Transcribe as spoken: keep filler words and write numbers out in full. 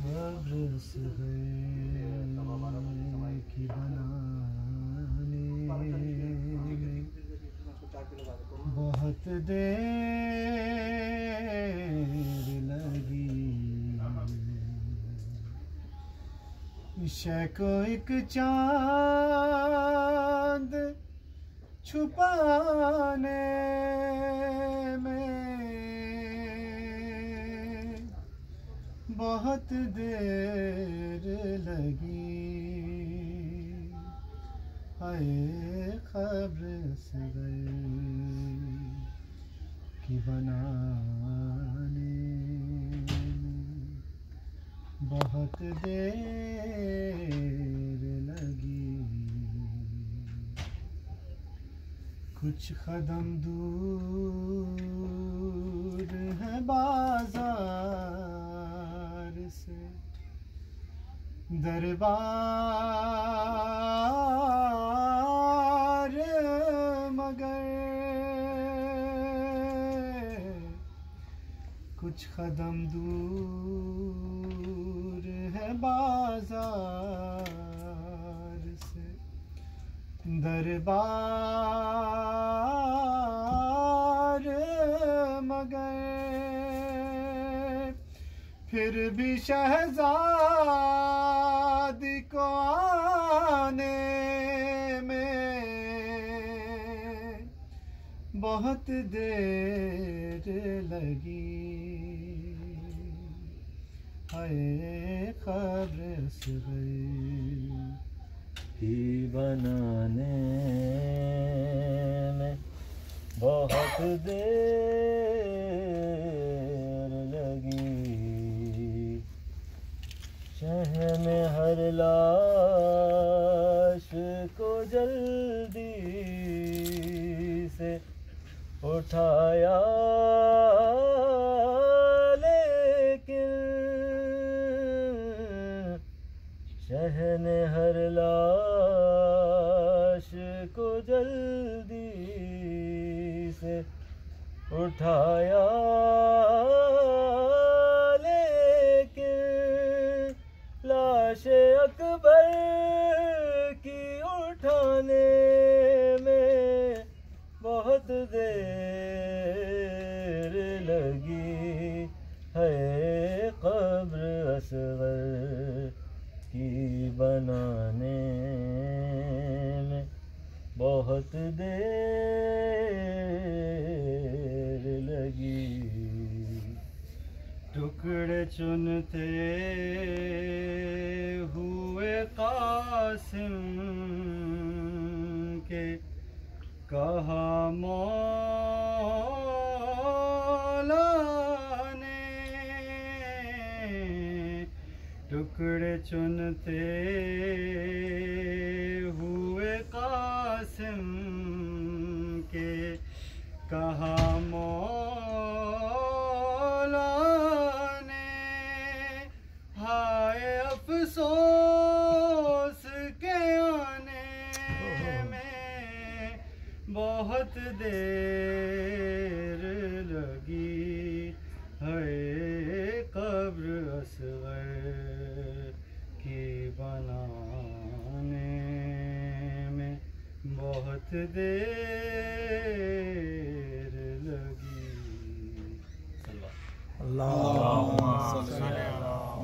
खब्र असग़र की बनाने में बहुत देर लगी। शय को एक चाँद छुपाने में बहुत देर लगी। हाय खब्र असग़र की बनाने में बहुत देर लगी। कुछ कदम दूर है बाजार से दरबार, मगर कुछ कदम दूर है बाजार से दरबार, मगर फिर भी शहज़ादी को आने में बहुत देर लगी। हाय खब्र असग़र की बनाने में बहुत देर लगी। शहन हर लाश को जल्दी से उठाया, लेकिन शहन हर लाश को जल्दी से उठाया, लेकिन लाश अकबर की उठाने में बहुत देर लगी। है क़ब्र असग़र की बनाने में बहुत देर लगी। टुकड़े चुनते हुए कासिम के कहा मौला ने, टुकड़े चुनते हुए कासिम के कहा मौला ने। हाय अफसोस के आने में बहुत देर लगी। है क़ब्र असग़र की बनाने में बहुत देर लगी। अल्लाह।